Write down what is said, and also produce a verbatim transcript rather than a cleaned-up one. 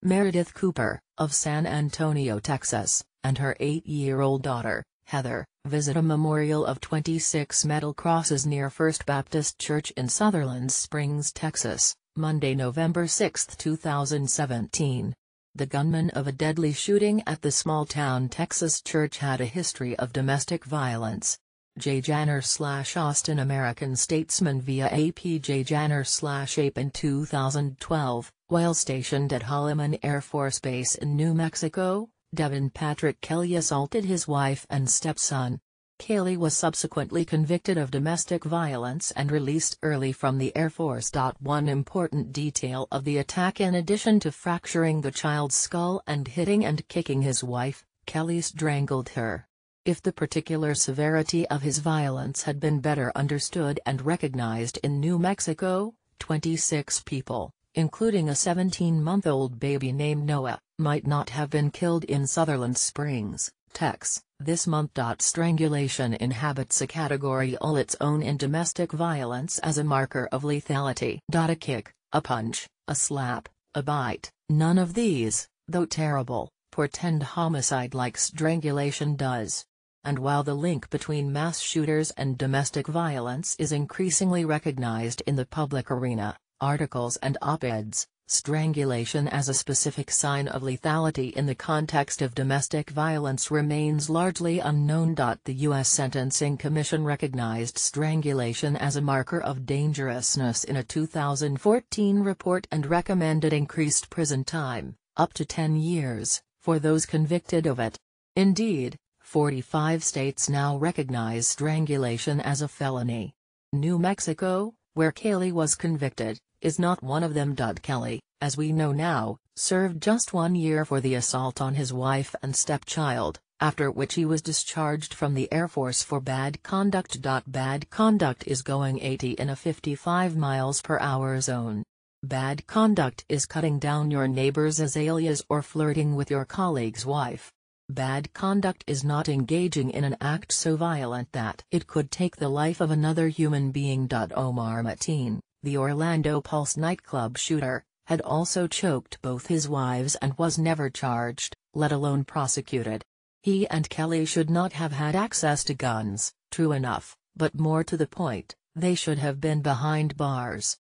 Meredith Cooper, of San Antonio, Texas, and her eight-year-old daughter, Heather, visit a memorial of twenty-six metal crosses near First Baptist Church in Sutherland Springs, Texas, Monday, November sixth, two thousand seventeen. The gunman of a deadly shooting at the small-town Texas church had a history of domestic violence. J. Janner slash Austin American Statesman via A P J Janner slash A P in two thousand twelve, while stationed at Holloman Air Force Base in New Mexico, Devin Patrick Kelly assaulted his wife and stepson. Kelly was subsequently convicted of domestic violence and released early from the Air Force. One important detail of the attack: in addition to fracturing the child's skull and hitting and kicking his wife, Kelly strangled her. If the particular severity of his violence had been better understood and recognized in New Mexico, twenty-six people, including a seventeen-month-old baby named Noah, might not have been killed in Sutherland Springs, Texas, this month. Strangulation inhabits a category all its own in domestic violence as a marker of lethality. A kick, a punch, a slap, a bite, none of these, though terrible, portend homicide like strangulation does. And while the link between mass shooters and domestic violence is increasingly recognized in the public arena, articles and op-eds, strangulation as a specific sign of lethality in the context of domestic violence remains largely unknown. The U S Sentencing Commission recognized strangulation as a marker of dangerousness in a two thousand fourteen report and recommended increased prison time, up to ten years, for those convicted of it. Indeed, forty-five states now recognize strangulation as a felony. New Mexico, where Kelly was convicted, is not one of them. Kelly, as we know now, served just one year for the assault on his wife and stepchild, after which he was discharged from the Air Force for bad conduct. Bad conduct is going eighty in a fifty-five miles per hour zone. Bad conduct is cutting down your neighbor's azaleas or flirting with your colleague's wife. Bad conduct is not engaging in an act so violent that it could take the life of another human being. Omar Mateen, the Orlando Pulse nightclub shooter, had also choked both his wives and was never charged, let alone prosecuted. He and Kelly should not have had access to guns, true enough, but more to the point, they should have been behind bars.